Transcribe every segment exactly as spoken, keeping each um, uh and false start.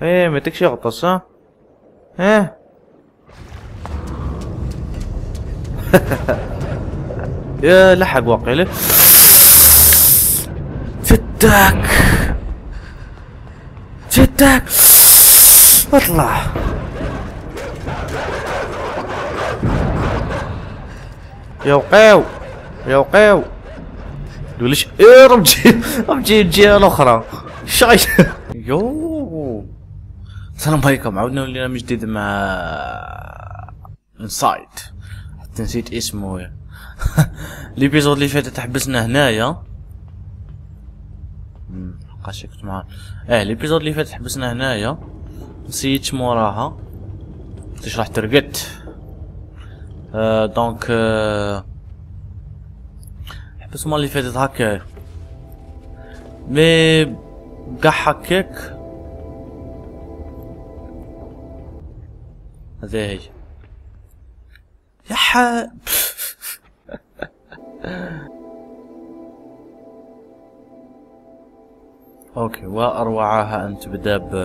ايه ما يعطيكش يغطس ها. ايه يا لحق واقيله. فتاك فتاك اطلع. يا وقيو يا وقيو ليش ايه رمجي رمجي الجهه الاخرى شاي. يو السلام عليكم، عودنا لنا من جديد مع انسايد، حتى نسيت اسمه. الابيزود اللي فاتت حبسنا هنايا. امم قاشكت معاه. اه الابيزود اللي فاتت حبسنا هنايا، نسيت موراها تشرح ترقت. آه دونك آه حبس المره اللي فاتت هكا مي بقى حكيك. هذه هي يا ح اوكي، واروعها ان تبدا ب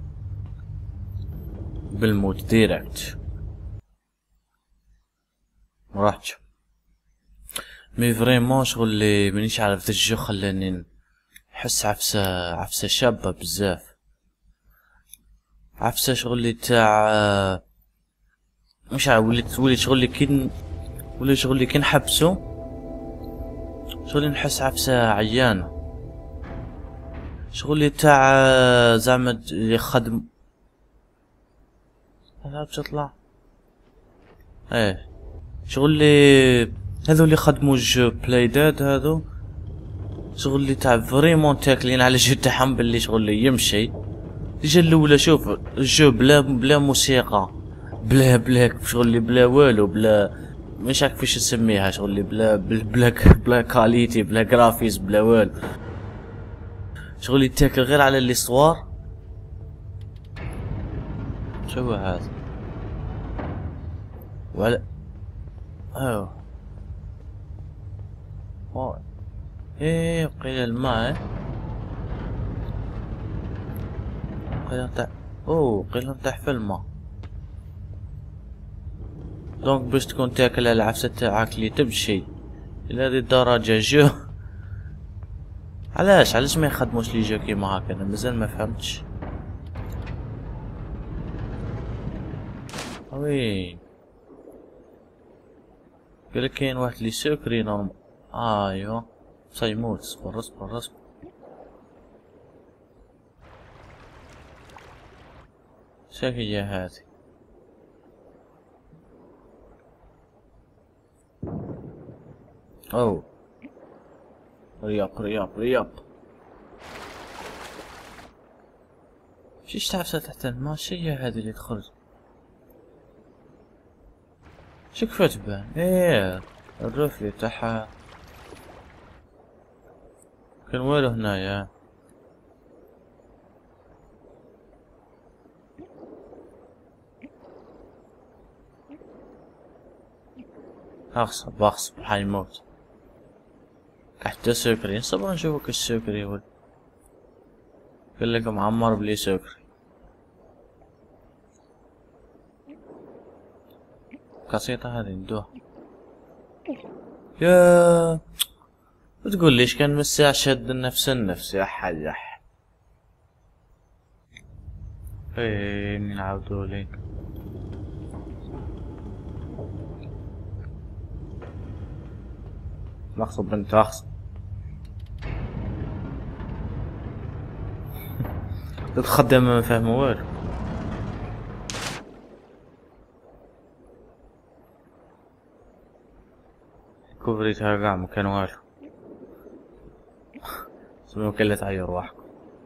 بالموت ديريكت. مراحتش مي فريمون شغل اللي مانيش عارف الجو خلاني نحس عفسه عفسه شابه بزاف. عفسه شغل اللي تاع مش عارف وليت وليت شغل اللي كي وليت شغل اللي كي نحبسو شغل نحس عفسه عيانه. شغل اللي تاع زعما يخدم هذا تطلع. ايه شغل اللي هذو اللي خدموا جو بلاي داد هذو شغل اللي تاع فريمون تاكلين على جو تاعهم باللي شغل اللي يمشي. الجا الاولى شوف الجو بلا بلا موسيقى بلا بلا شغل اللي بلا والو بلا مش عارف كيفاش نسميها شغل اللي بلا بلا بلا كاليتي بلا جرافيز بلا والو. شغل اللي تاكل غير على الاستوار. شو هذا ولا اوه اوه ايه قيل الماء قيل تاع اوه قيل تاع في الماء. دونك باش تكون تاكل على العفسة تاعك اللي تمشي الى هذه الدرجة جو. علاش علاش ما يخدموش لي جو كيما هكا؟ انا مازال ما فهمتش. وين قال لك كاين واحد لي سكري نورمال. آه ايوا سيموت. اصبر اصبر اصبر. شاك هي هذي؟ او رياض رياض رياض شيش تعرف تحت الماء. شي هذي اللي تخرج شو كيف تبان؟ ايه الرفلي تاعها كان وينو هنايا. اغصب اغصب حيموت. حتى سكري صبر نشوفك السكري ول قال لك معمر بلي سكري. قصيطة هذه ندوها. يا بتقول ليش كان مساع شد النفس النفس يا حيح. ايه نعاودو ليك. اغصب بنت اغصب. تتخدم ما فهموا والو. كوفريتها قاع ما كان والو. سمو كلا تعير روحكم.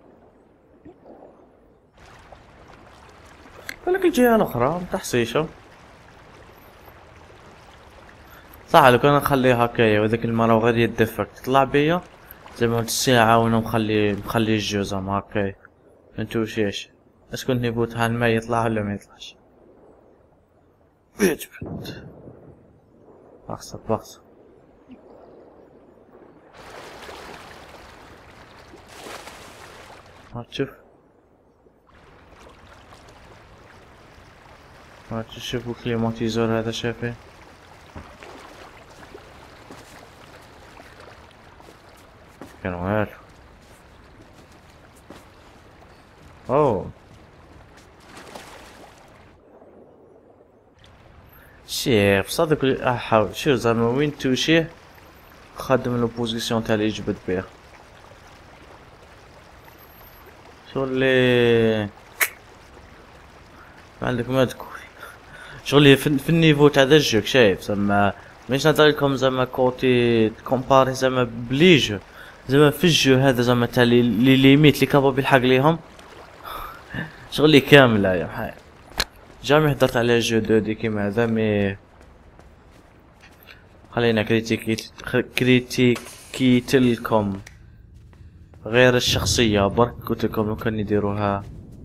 قالك الجهة الاخرى تحصيشة صح. لو كان نخليها هكايا وذاك المرة غير يدفك تطلع بيا زي ما قلت الساعة وانا مخلي مخلي الجوزة ما هكايا. انتو وش ايش اش كنت نبوت هالماء يطلع ولا ما يطلعش؟ بيجبت اغصب اغصب. ما تشوف ما تشوفوا كليماتيزور هذا شافه. كان والو. اوه شيخ صدق احاول شو زعما وين توشيه خدم لوبوزيسيون تاع اللي جبت بيه شغلي ما عندك ما تقول شغلي في, في النيفو تاع ذا الجوك شايف زعما مش نهضر لكم زعما كوتي كومباري زعما بلي جو زعما في الجو هذا زعما تاع لي لي ليميت لي كابابل يلحق ليهم شغلي كامله يا حي جامي حضرت على جو دو دي كيما هذا مي خلينا كريتيكي كريتيكيت لكم غير الشخصية برك قلت لكم لو كان يديروها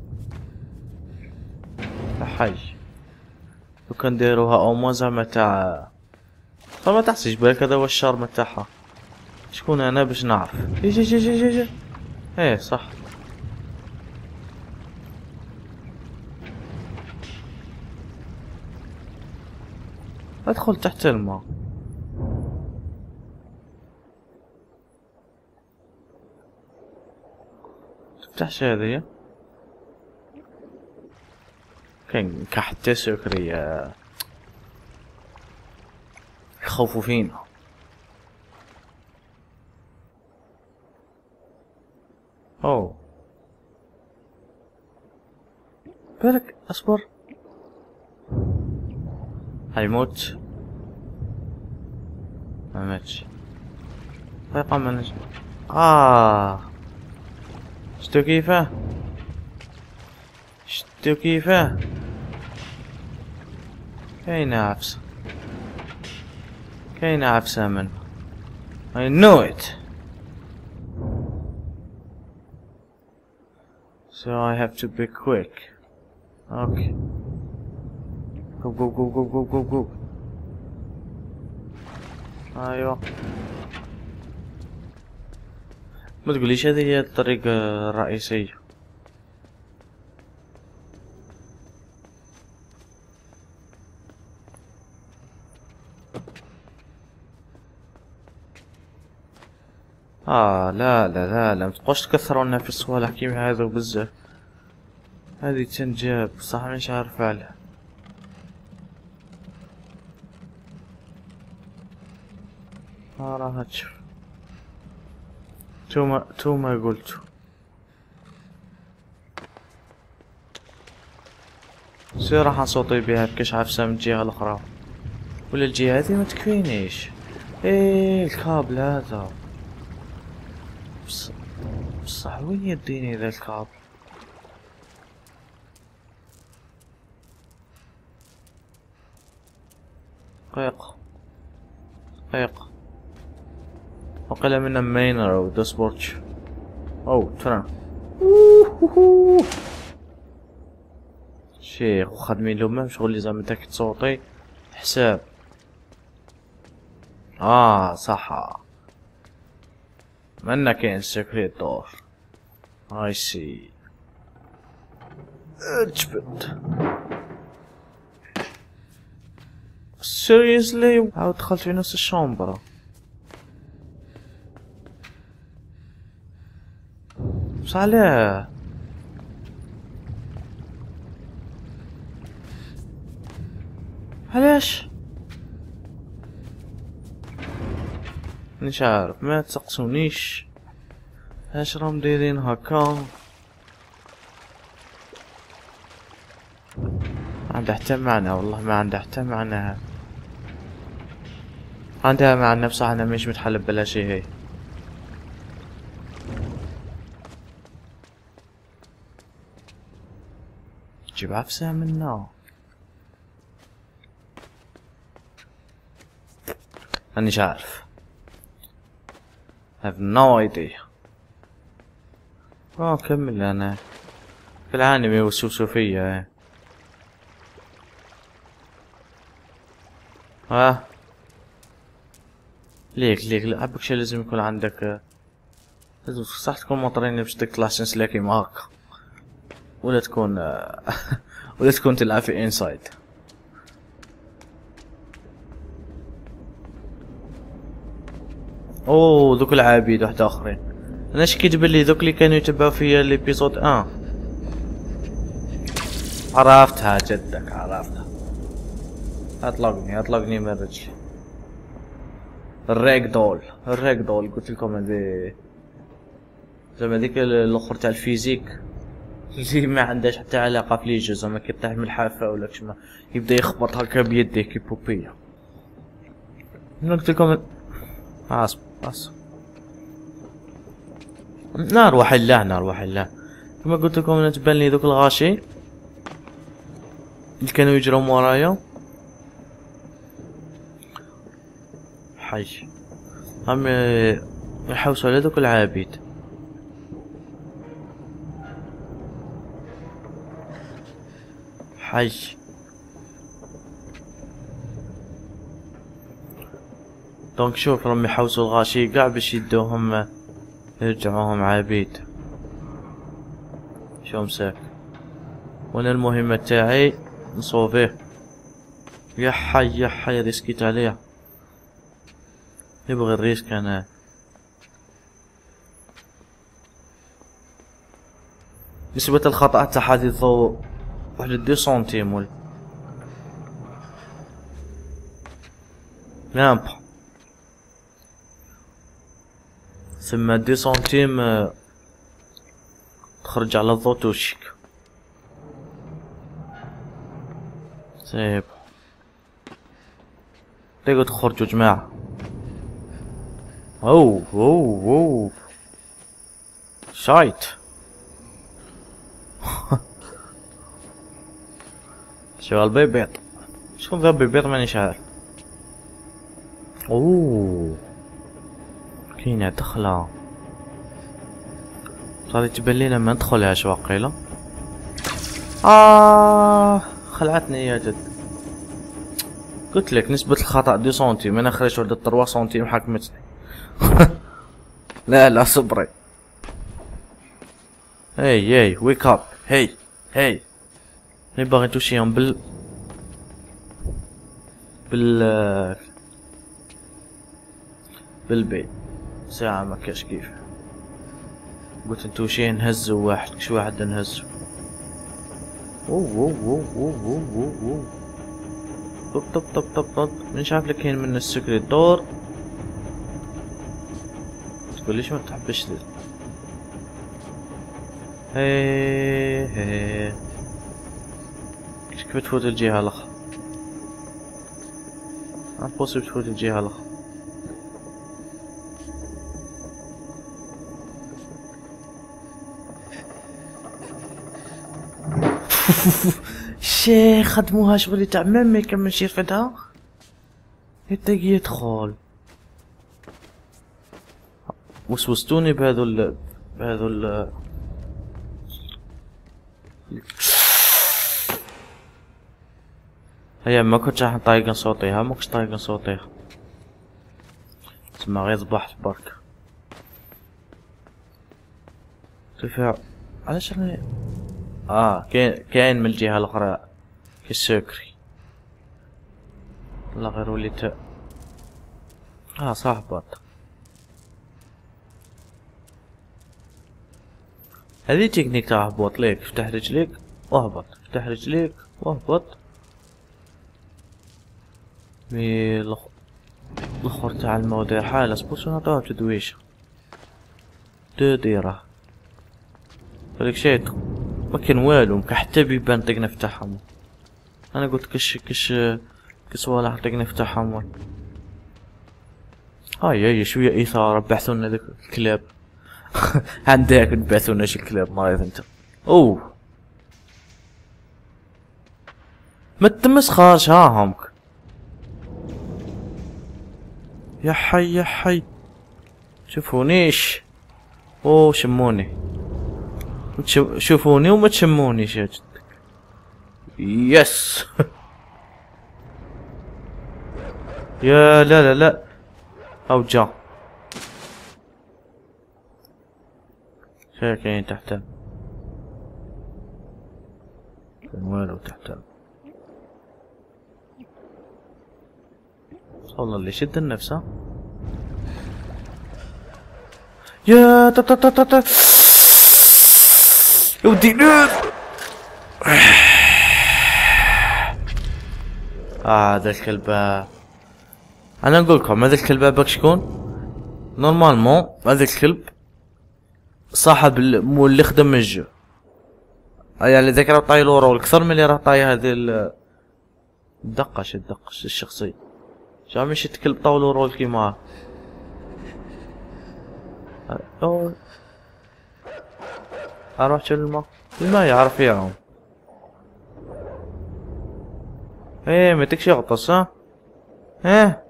حي لو كان يديروها او ما زعما تاع فما تحسش بالك هذا هو الشارم تاعها شكون انا باش نعرف يجي جي جي جي جي ايه صح ادخل تحت الماء تفتحش هذه كان كحتى سكرية يخوفوا فينا اوه بالك اصبر هيموت ما ماتش بقى ما نجم اه شتو كيفه شتو كيفه كاينه عفسه كاينه عفسه من I knew it so I have to be quick okay go go go go go go go ايوه ما تقوليش هذه هي الطريقة الرئيسية اه لا لا لا لا متبقوش تكثروا لنا في الصوالح كيما هذا بزاف هذه تنجاب صح مش عارف عليها اه راها تشوف تو ما تو ما قلتو سير راح نصوتي بها بكش عفسة من الجهة الاخرى ولا الجهة هذه ما تكفينيش ايه الكابل هذا بص بصح وين يديني ذا الكابل قيق قيق وقيل من مينر او دسبورتش او ترى شيخ وخدمين لو مام شغل زعما تاك تصوتي حساب اه صح منا كاين سيكريت دور اي سي اجبد سيريسلي عاود دخلت في نفس الشومبرا بس علاه علاش مش عارف ما تسقسونيش اش راهم دايرين هكا ما عندها حتى معنى والله ما عندها حتى معنى عندها معنى بصح انا مش متحلب بلا شي هي جيب عفسة منا مانيش عارف have no idea اه كمل انا في الانمي والسوسوفية ها ليك ليك لعبك شي لازم يكون عندك لازم صح تكون مطرين باش تطلع سنسلاكي معاك ولا تكون ولا تكون تلعب في انسايد اوه ذوك العبيد واحد اخرين. انا اش كيتبان لي ذوك اللي كانوا يتبعوا فيا ليبيزود ان. عرفتها جدك عرفتها. اطلقني اطلقني من رجلي. الريك دول الريك دول قلت لكم هذي زعما ديك الاخر تاع الفيزيك اللي ما عندهاش حتى علاقه في لي جو، زعما كيطيح من الحافه ولا كشما يبدا يخبط هكا بيديه كي بوبيه. قلت لكم اصبر اصبر نار روح الله نار روح الله. كما قلت لكم انا تبان لي دوك الغاشي اللي كانوا يجروا ورايا حي هم يحوسوا على دوك العبيد. حي دونك شوف راهم يحوسوا الغاشي قاع باش يدوهم يرجعوهم عبيد. شو مساك وانا المهمة تاعي نصوفيه. يا حي يا حي ريسكيت عليه. يبغي الريسك انا. نسبة الخطأ تاع هذه الضوء واحد دو سنتيم ولا نعم ثم دو سنتيم تخرج على الضوء توشك. سيب تقدروا تخرجوا جماعة. اوه اوه اوه شايت. شو البيبيض شو ذا بيبيض مانيش عارف. اوه كاينه دخله صار تبان لينا ما ندخلهاش واقيلا. اه خلعتني يا جد. قلت لك نسبة الخطأ دو سنتيم انا خرجت واحد ثلاثة سنتيم حكمتني. لا لا صبري. هاي هاي ويك اب هاي هاي اللي باغي توشيهم بال بال بالبيت ساعة ما كاش كيف. قلت نتوشيه نهزو واحد كش واحد نهزو. اوه اوه اوه اوه اوه اوه طب طب طب طب طب من شاف لك كاين من السكريت دور تقوليش ما تحبش ذي. هي هي كيف تفوت الجهة الاخرى امبوسيبل تفوت الجهة الاخرى. شي خدموها شغل تاع ميم ما يكملش يرفدها يبدا يدخل. وسوستوني بهذو ال بهذو ال هيا ما كنتش راح طايقة صوتيها ما كنتش طايقة صوتيها تسمى غير صباح برك. تفاع علاش راني اه كاين كاين من الجهة الاخرى كالسكري. لا غير وليت اه صاحبات. هذه تكنيك تاع هبوط ليك افتح رجليك واهبط افتح رجليك واهبط. مي الاخر تاع الموضوع حالة سبوس نعطوها تدويشة دو ديرة هذاك شي ما كان والو حتى بيبان طق نفتحهم. انا قلت كش كش كصوالح طق نفتحهم. هاي هاي شوية اثارة بعثونا ذاك الكلاب. عندك نبعثونا شي كلاب مريض انت. اوه ما تمسخرش ها همك. يا حي يا حي شوفونيش. اوه شموني شوفوني وما تشمونيش يا جدك. يس. يا لا لا لا او جا شايف كاين تحت كان والو تحت. والله اللي شد النفس ها يا تا تا تا تا تا يا ودي نوز. اه هذا الكلب، انا نقول لكم هذا الكلب باك شكون نورمالمون. هذا الكلب صاحب مو اللي خدم الجو، يعني ذاك راه طاي له رول اكثر من اللي راه طاي هذه الدقش الدقش الشخصي. شا مشي الكلب طاولو رول كيما او اروح شو الماء الماء يعرف يعوم. ايه ما تكشي غطس ها ايه.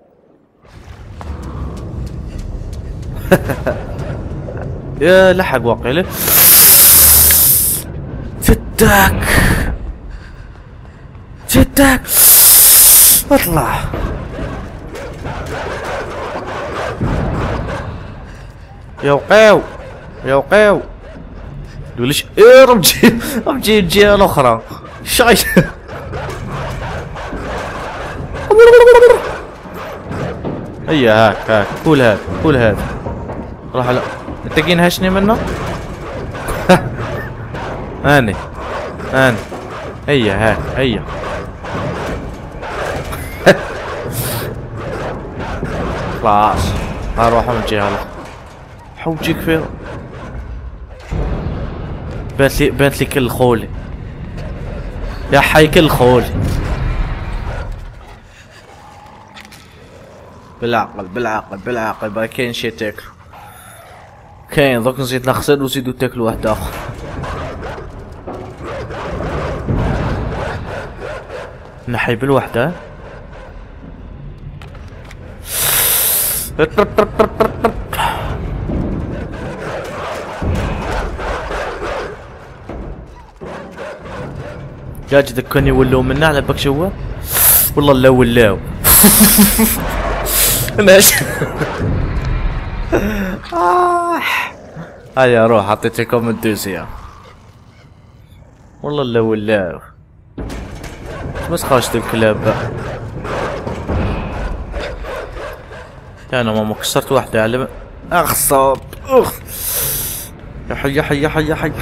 يا لحق واقيله فتاك فتاك اطلع. يا وقيو يا وقيو ليش ايه رمجي رمجي الجهة الاخرى شايش. هيا هاك هاك كول هذا كول هذا راح. لا انت ينهشني منه. اني اني هيا هاك هيا. خلاص اروح من الجهة الاخرى. حوجيك فين بانت لي بانت لي كل خولي يا حي كل خولي. بالعقل بالعقل بالعقل با كاين شي تاكلو كاين. دوك نزيد نغسل وزيدو تاكلو واحد اخر. نحي بالوحدة. جاج ذكرني يولوا منا على باك شوا والله لا ولاو. ماشي. هيا روح حطيت لكم الدوسية والله لا ولاو. بس خرجت الكلاب انا ماما كسرت واحدة على اغصب اخ. يا حي يا حي يا حي يا حي.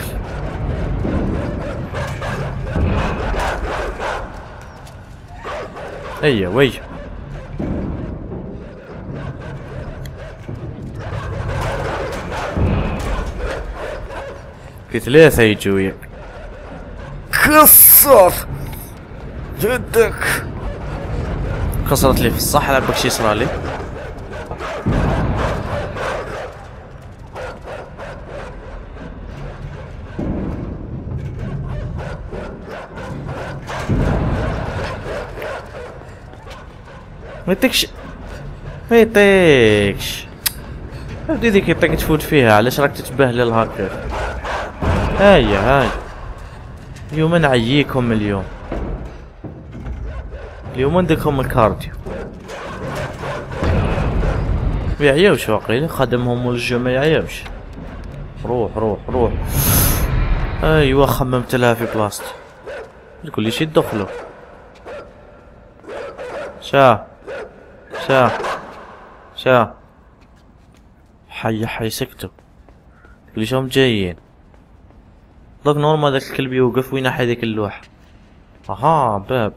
ايا وي في ثلاثة يجوا وياك. كسر جدك. كسرت لي في الصح لعبك شي صرالي. ما يطيقش ما يطيقش بدي ذيك يطيق تفوت فيها. علاش راك تتبهلل هكا؟ هيا هاي اليوم نعييكم. اليوم اليوم نديركم الكارديو. ما يعيوش واقيلا خدمهم والجو ما يعيوش. روح روح روح. ايوا خممت لها في بلاصتي. الكل شي يدخلوا. شا شا شا حي حي سكتوا. كلشهم جايين. دوك نورمال داك الكلب يوقف وينحي ديك اللوحة. اها باب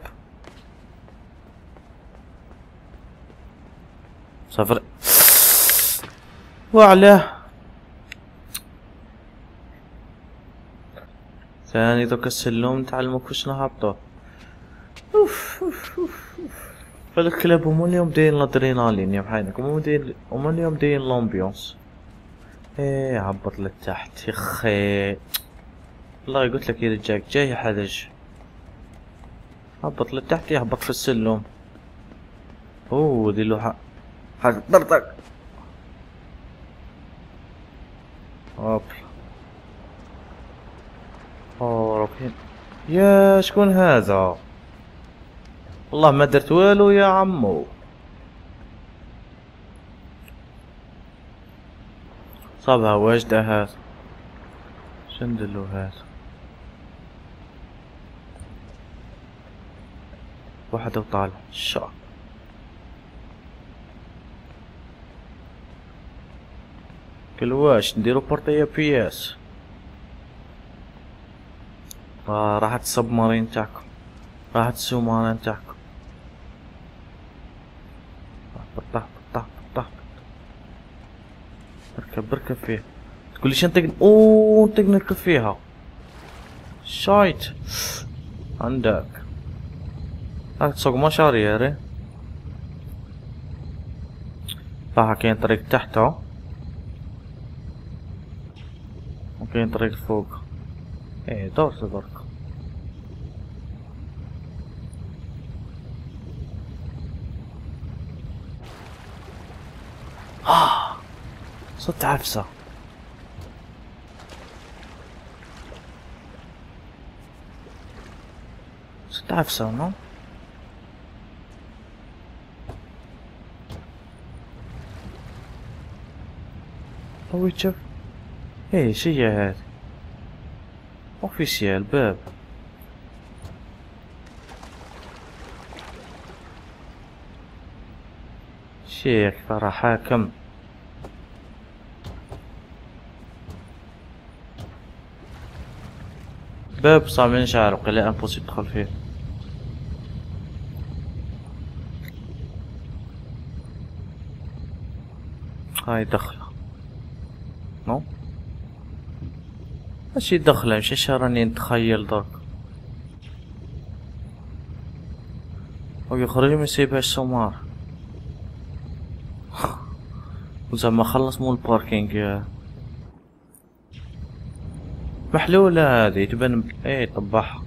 صفر وعلاه ثاني. دوك السلوم نتعلمو كيفاش نهبطو. اوف اوف اوف فالكلاب هما اليوم دايرين الادرينالين يا بحالك. هما دايرين هما اليوم دايرين لومبيونس. ايه هبط لتحت يخي. والله قلت لك اذا جاك جاي حدج هبط لتحت يهبط في السلم. اوه دي له حاجة طرطق. هوب اوه روكين. يا شكون هذا؟ والله ما درت والو يا عمو. صابها واجدة هذا. شندلو هذا واحد وطالع الشعر. كل واش نديرو بورتيا بياس. آه راحت السبمارين تاعكم، راحت السومانة تاعكم. طح طح طح. اركب اركب فيها. تقولي شن نطق؟ اوه نطق نركب فيها. شايت عندك. راح تسوق مشاري يا ري. راح كاين طريق تحته وكاين طريق فوق. ايه دور تدرك. آه صرت عفسة. صرت عفسة نو. هو شوف. ايه شي هاد اوفيسيال باب. شيخ ترى حاكم. باب صعب مانيش عارف قليل امبوسي تدخل فيه. هاي دخلة نو ماشي دخلة مش اش راني نتخيل درك. هو يخرج ما يسيبهاش سمار. وزعما خلص مو الباركينج. محلولة هذي تبان ايه طبعها.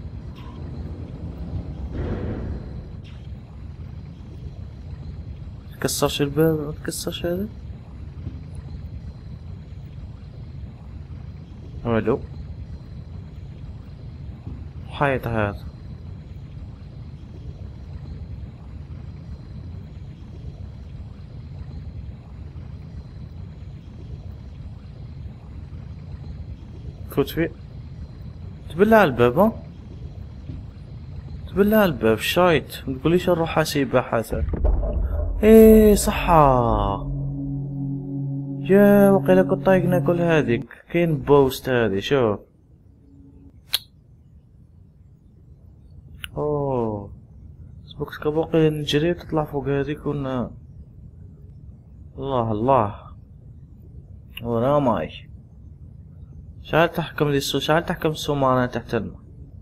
تكسرش الباب ما تكسرش هذا. الو حيط هذا. فوت فيه. تبلع الباب ها. تبلع الباب شايت. متقوليش نروح اسيبها حسن. ايه صحة. يا وقيلا كنت طايق ناكل هذيك. كاين بوست هذي شوف. اوه سبوكس كباقي نجري تطلع فوق هذيك ون. الله الله ورا ماي. شحال تحكم لي السو شحال تحكم السومانة تحت الماء.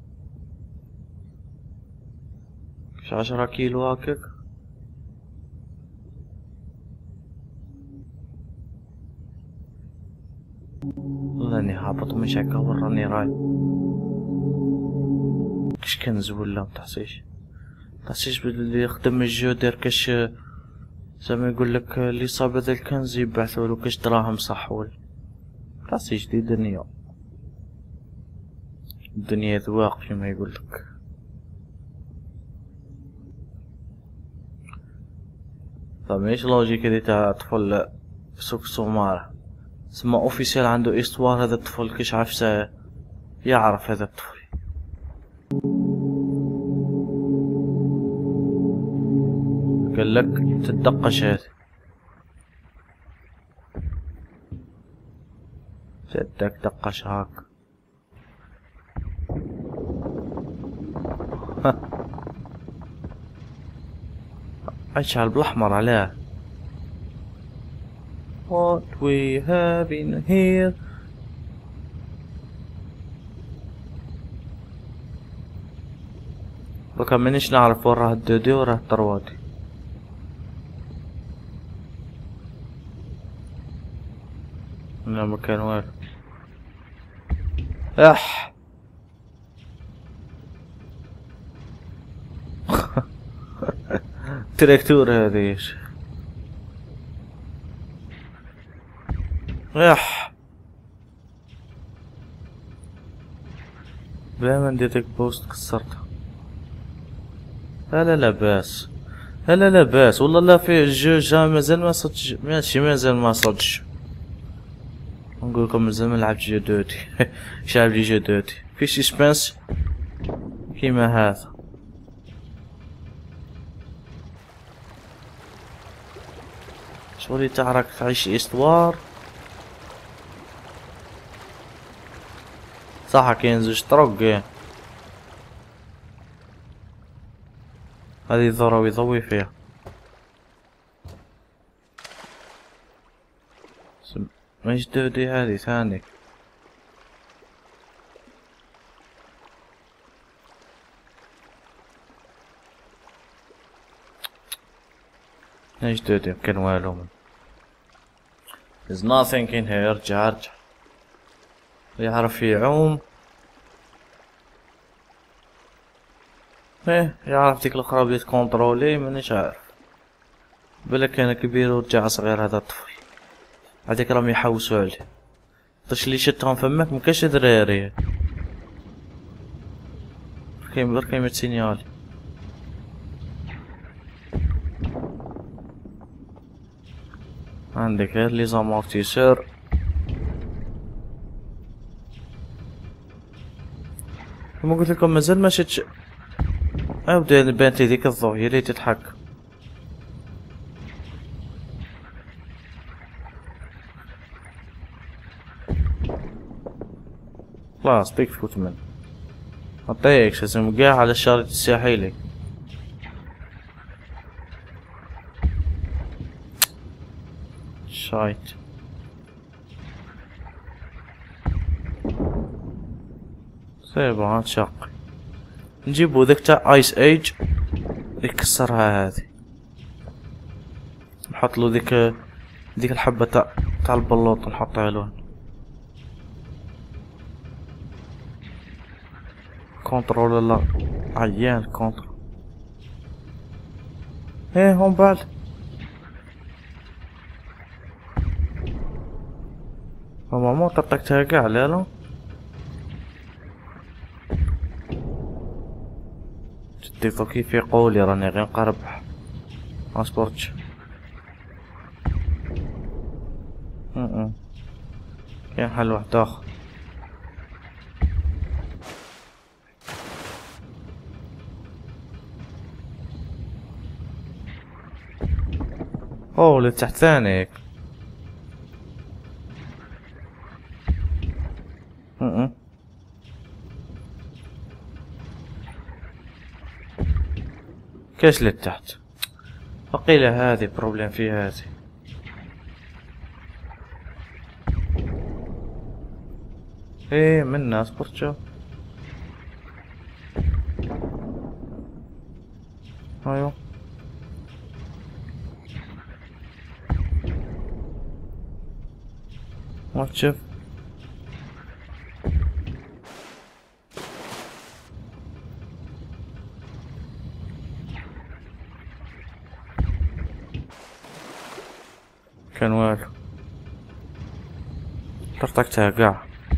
كش عشرة كيلو هكاك. راني هابط ومش هكا وراني راي. كش كنز ولا متحسيش متحسيش باللي يخدم الجو داير كاش زعما يقولك اللي صاب هذا الكنز يبعثولو كاش دراهم صح ولا متحسيش دي دنيا. الدنيا ذواق كيما يقولك. طب ماهيش لوجيك هذي تاع طفل سوق سومارة. سما اوفيسيال عنده استوار هذا الطفل كيش عفسه يعرف هذا الطفل. قال لك تدقش هذه. جدك دقش هاك. اشعل بالاحمر عليه. What we have in here. بكا منيش نعرف وين راه الدودي وراه الطروادي. لا مكان وين. اح تراكتور هذه يح. بلا ما نديتك بوست كسرتها. لا لا لا باس. لا لا لا باس والله. لا في الجو مازال ما صدش ماشي مازال ما صدش. نقولكم مازال ما لعبت جدودي. شعب لي جدودي في سسبنس كيما هذا. شغلي تعرك تعيش استوار صح كاين زوج طرق كاين. هذه يضرب ويضوي فيها. مش دودي هذه ثاني. ايش دودي يمكن والو من. There's nothing in here. ارجع ارجع. يعرف يعوم. ايه يعرف ديك الاخرى بلي تكونترولي مانيش عارف. بلا كان كبير ورجع صغير هذا الطفل. هذيك راهم يحوسوا عليه. طاش اللي شتهم فماك مكاش دراري. كاين برك كاين سينيالي. عندك غير لي زامورتيسور. كما قلت لكم مازال ما شتش. عاود بانت لي ديك الضوء هي اللي تتحكم. خلاص بيك فوت من عطيك لازم قاع على الشريط الساحلي. شايت سيبا هاتشق. نجيبو ذاك تاع ايس ايج يكسرها هذه. نحطلو ذيك ذيك الحبة تاع تاع البلوط نحطها لون. كونترول لا عيان كونترول. ايه هون بعد ماما مو طقتها كاع لا لا. شتيتو كيف يقولي راني غير نقربح ماصبرتش. م كاين حل واحد اخر. اوه لتحت ثانيك. م كاش لتحت. فقيلة هذه بروبليم في هذه. ايه منا اصبر شوف. ايوه ما تشوف. كان والو طرطقتها قاع.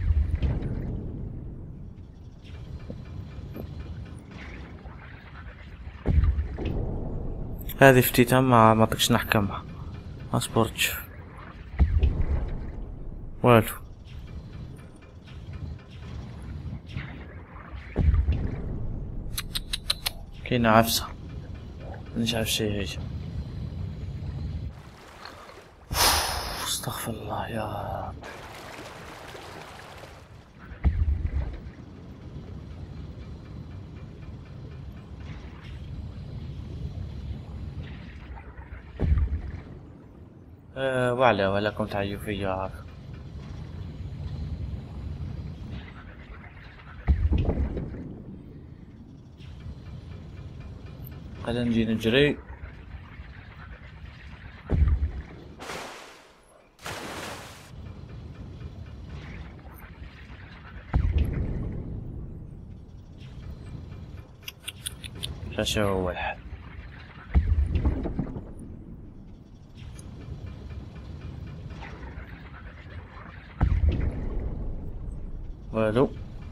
هذه فتيتها ما ما طقش نحكمها. اصبرتش والو. كاينة عفسة مانيش عارف شي هي. استغفر الله يا رب. أه وعلى ولكم تعيوا فيا عارف. خلينا نجي نجري. شو هو الحل؟ والو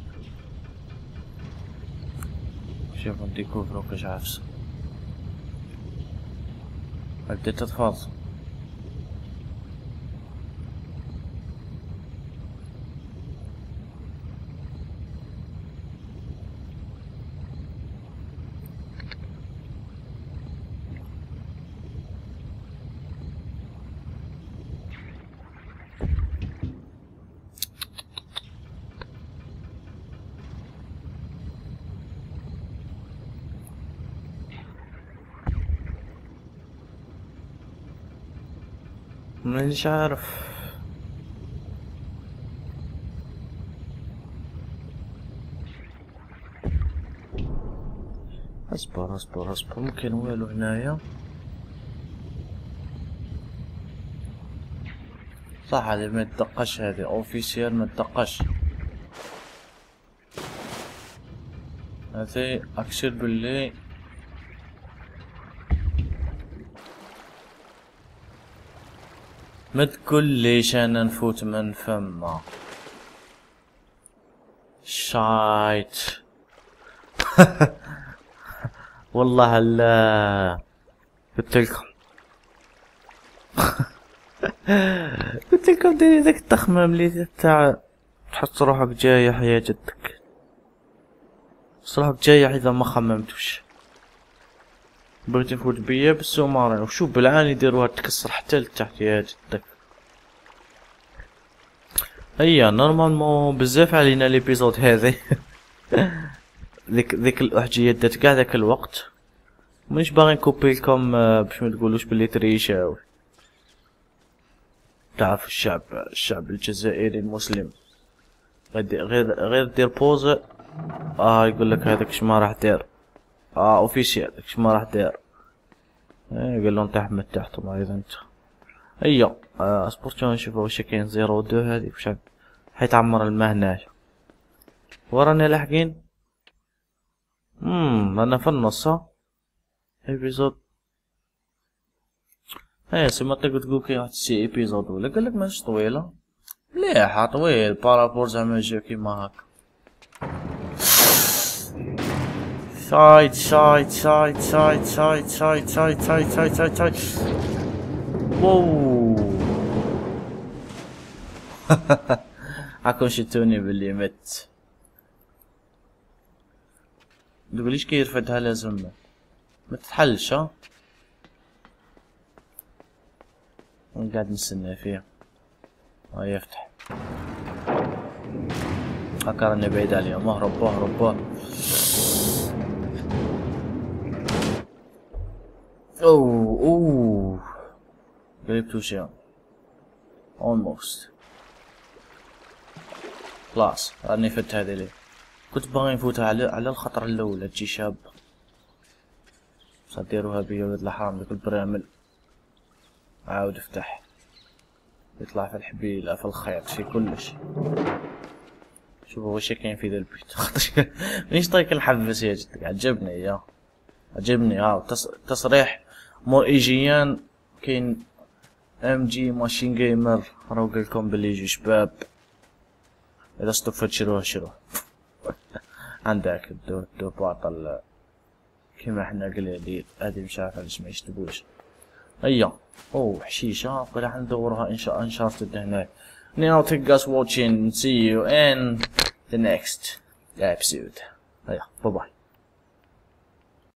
شوف نديكوفرو كاش عفسه. بديت تتفاصل. مانيش عارف. اصبر اصبر اصبر، ممكن والو هنايا. صح هذه ما تدقش، هذه اوفيسيال ما تدقش. هذه اكشر باللي ما تقول ليش انا نفوت من فما شايت. والله لا قلت لكم قلت لكم ديري ذاك التخمام اللي تاع تحط روحك جايح يا جدك، بس روحك جايح اذا ما خممتوش. بغيت نفوت بيا بالسومارين وشوف بالعاني يديروها تكسر حتى لتحت يا جدك. هيا نورمالمون بزاف علينا ليبيزود هذي. ذيك ذيك الاحجية دات كاع ذاك الوقت، مانيش باغي نكوبي لكم باش ما تقولوش بلي تريشاوي. تعرف الشعب الشعب الجزائري المسلم غير غير دير بوز اه يقول لك هذاك اش ما راح دير، اه اوفيسيال اش ما راح دير. ايه قال لهم تحت من تحت ما اذا انت. هيا آه اصبرتو نشوفو واش كاين زيرو دو هذي واش حيتعمر الماء هنايا. ورانا لاحقين. امم انا في النص ايبيزود. هيا سما تقدر تقول كاين واحد سي ايبيزود ولا قالك ماهيش طويلة، مليحة طويل بارابور زعما جا كيما هاكا. شايت شايت شايت شايت شايت شايت شايت شايت شايت شايت شايت ووو. هاكم شتوني باللي مت. متقوليش كي يرفدها لازم ما تتحلش. ها قاعد نستنى فيها ها يفتح. هاكا راني بعيد عليهم. اهرب اهرب اهرب. اوه اوه قريبتو شي almost. خلاص راني فت هذه لي كنت باغي نفوتها على على الخطرة الاولى تجي شابة، بصح ديروها بيا ولاد الحرام ديك البرامل. عاود افتح يطلع في الحبيلة في الخيط في كلش. شوفوا واش كاين في ذا البيت. مانيش طايق نحبس يا جدك. عجبني يا عجبني. ها تصريح مور ايجيان كاين ام جي ماشين جيمر راهو قالكم بلي يجي شباب اذا استفدت شروه شروه. عندك الدور الدور باطل كيما حنا قلنا لي هادي مش عارف علاش ما يشتبوش. هيا اوه حشيشه راح ندورها ان شاء الله انشارتد هنا. Now thank you guys watching. See you in the next episode. هيا باي باي.